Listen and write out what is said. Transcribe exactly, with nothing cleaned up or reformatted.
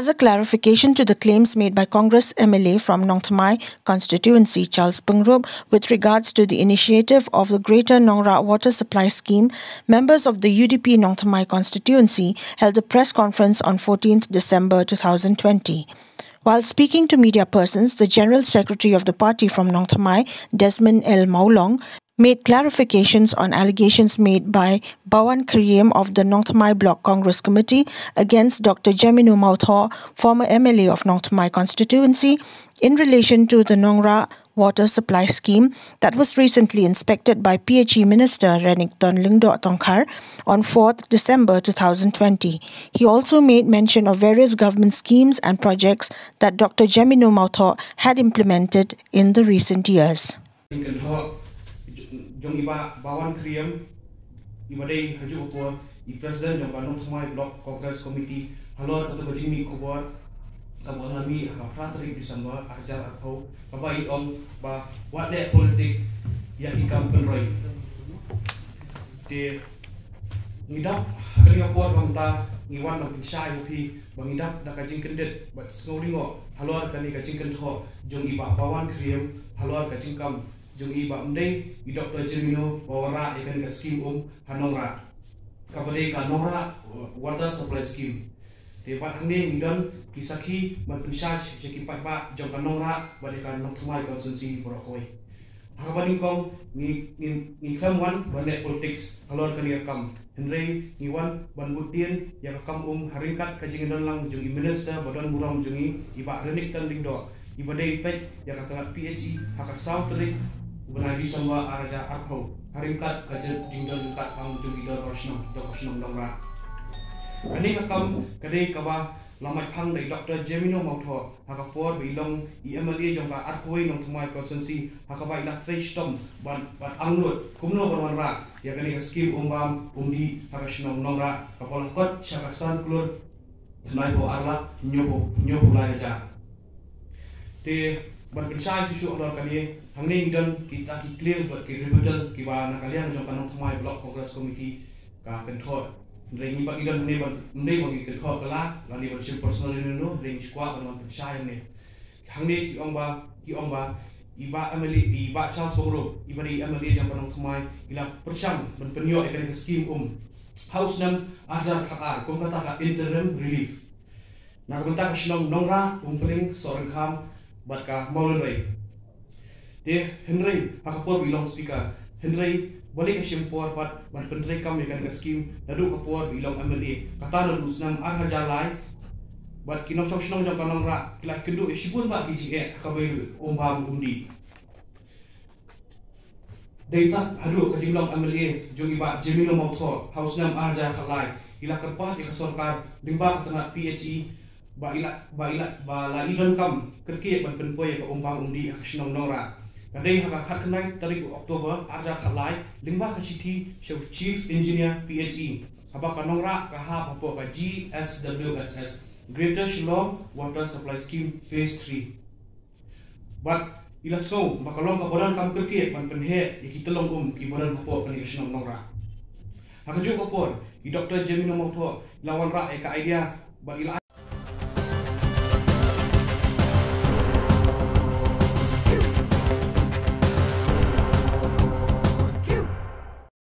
As a clarification to the claims made by Congress M L A from Nong Thamai constituency Charles Pungrup with regards to the initiative of the Greater Nongra Water Supply Scheme, members of the U D P Nong Thamai constituency held a press conference on fourteenth December two thousand twenty. While speaking to media persons, the General Secretary of the party from Nong Thamai, Desmond L. Maulong, made clarifications on allegations made by Bawan Kriem of the Nong Thamai Block Congress Committee against Doctor Jemino Mauthaw, former M L A of Nong Thamai constituency, in relation to the Nongra Water Supply Scheme that was recently inspected by P H E Minister Renington Lingdo Tongkhar on fourth December two thousand twenty. He also made mention of various government schemes and projects that Doctor Jemino Mauthaw had implemented in the recent years. Jong iba Bawan Kriem ibadai haju ko i president jong Nong Thamai Block Congress Committee halor katu kajimi kubor kabo nami ha pratri December ajar atau kabai om ba wade politik yang ikam penroi de ngidap kali ngapor bangta ngiwan ng pinsay upi bangidap da kajing kendet bat snowringo halor kani kajing kentho jong iba Bawan Kriem halor kajing kam jong iba mdei i Doctor Jemino Bawara ikan ke scheme um hanongra kabade ka nongra water supply scheme te bat hangni ngidon kisaki man pinsaj jeki pat ba jong ka nongra bade ka Nong Thamai constituency porokoi hakabani kong ni ni ni klamwan bane politics halor kani kam henry niwan ban budien ya kam um haringkat kajing don lang jong minister badon murong jongi iba renik tan lingdo ibadai pet ya kata P H E haka south rik benagi semua araja arho haringkat kajet dingdon kat pang jungidor rosnong dokosnong dongra kani kakam kade kaba lamai phang dai Doctor Jemino Mauthaw haka por bilong I M L A jongka arkoi Nong Thamai constituency haka ba ila trestom ban ban angnut kumno ban ra ya kani scheme umbam umdi haka snong nongra kapola kot syakasan klur nai bo arla nyobo nyobo la ja te ban pensai susu olor kali hangni ngidon kita ki clear buat ki rebuttal ki ba nakalian jong Nong Thamai Block Congress Committee ka kenthor rengi ba ngidon ne ban ndei bang ki kenthor kala lani ban sim personal no rengi squad ban pensai ne hangni ki ongba ki ongba iba M L A iba Charles Pungrup iba di M L A jong Nong Thamai ila persam ban penyo ikan ke scheme um house nam ajar khakar kom kata ka interim relief nak bentak snong nongra umpling sorang kham bat ka maulai de Henry hakapor bilong speaker Henry balik ke simpor pat ban pentri kam ikan ke scheme nadu kapor bilong M L A kata nadu snam aga jalai bat kinong chok snong jong kanong ra kila kendu sibun ba P G A kabai umbam undi data hadu kajinglong M L A jong iba Jemino Mauthaw house nam aga khalai ila kerpat di kesorkar limba katana P H E ba ila ba ila ba la idon kam kerki ban penpoy ka umbang undi aksnong nora kadai haka khat knai tarik Oktober aja khalai lingba ka chithi chief engineer P H E haba ka nongra ka ha papo ka G S W S S Greater Shillong Water Supply Scheme Phase three but ila so makalong ka bodan kam kerki ban penhe ikitelong um ki bodan papo ka aksnong nora haka jo papo i Doctor Jemino Mauthaw lawan ra ka idea ba ila